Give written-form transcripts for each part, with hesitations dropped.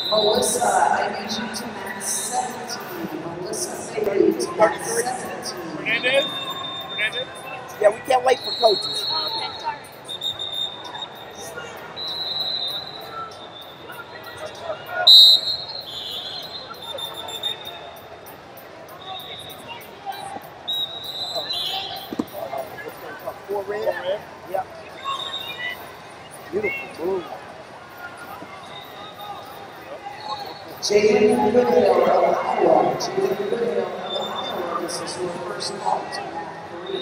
Melissa, I need you to match 17. Melissa Bailey to match 17. Hernandez? Hernandez? Yeah, we can't wait for coaches. Oh, okay, sorry. Four red? Yep. Beautiful move. Jalen Goodale of Iowa. Jalen Goodale of Iowa. This is your first ball to mat 3.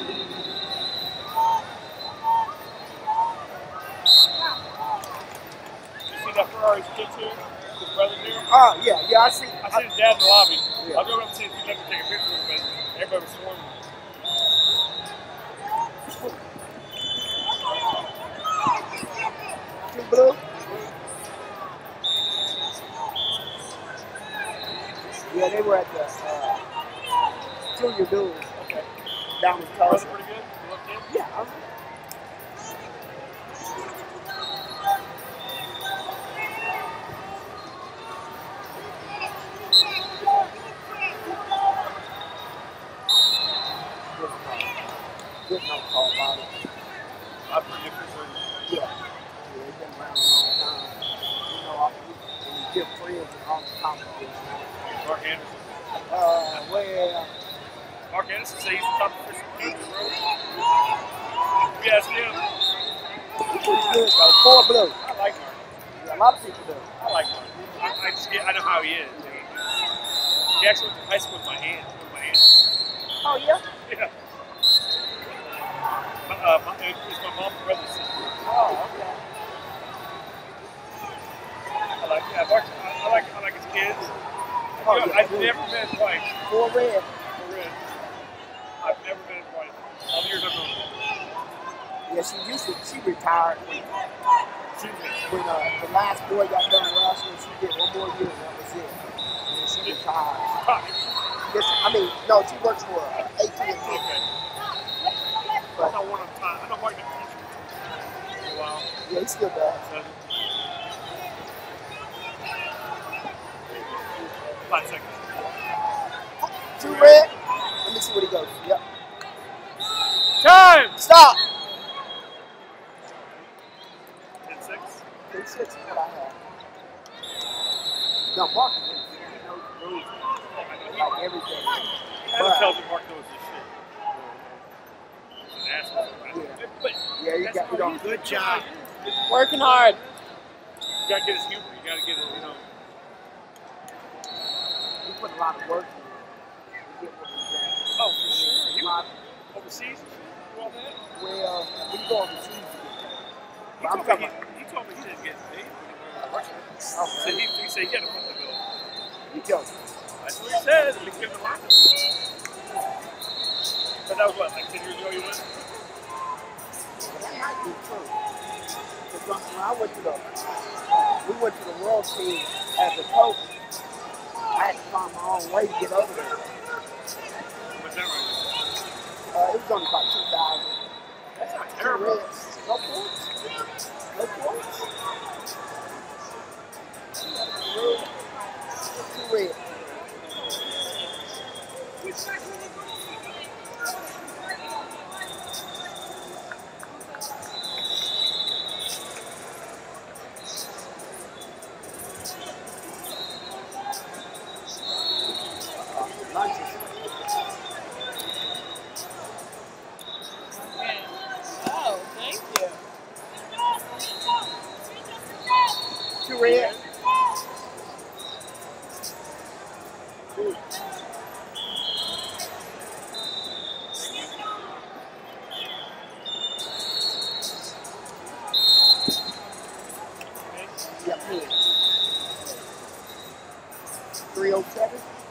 You see that Ferrari's kids here? His brother here? Oh, yeah, I see. I see his dad in the lobby. Yeah. I'll go up and see if he'd like to take a picture with him, but everybody was swarming. Two blue? Yeah, they were at the junior duels. Okay. Down in Was Tulsa. it pretty good? You looked in? Yeah. Good no call about it. I forget for sure. Yeah. They've been around a long time. You know, when you get friends and all the competition. Mark Anderson. Well, Mark Anderson said he's the top official in the world. You ask him. he's pretty good though. Four blue. I like Mark. Yeah, a lot of people do. I like Mark. I know how he is. He actually went to high school with my aunt. Oh, yeah? Yeah. It's my mom's brother's sister. Oh, okay. I like his kids. Oh, You know, yeah, I've never met his wife. Four red. For real. I've never met his wife. All the years I've known her. Yeah, she retired when the last boy got done wrestling. She did one more year, and that was it. And then she retired. No, she works for AT&T. Okay. But, I know one on time. I know Mark didn't teach me for a while. yeah, he still does. So, 5 seconds. Two red. Let me see what he goes. Yep. Time! Stop. 10-6. 10-6 is what I have. No, Mark is like everything. That tells me Mark knows this shit. He's an asshole. Yeah. But Yeah, you got on. Good job. Working hard. You gotta get his humor. You gotta get it, you know. He put a lot of work in to get what he's at. Oh, for sure. A lot. Overseas and shit? Do all that? Well, we go overseas to get that. He But I'm told talking me he told me he didn't get paid when he went to Russia. about. So he said he had a foot to go. You joking. That's what he said. He gave him a lot. But that was what, like 10 years ago you went? That might be true. Because when we went to the World Team as a coach, I had to find my own way to get over there. What's that right? It was only about 2,000. That's not Two terrible. reds. No points. No points. Two reds. Oh, thank you. Two red. Yep, here. 307.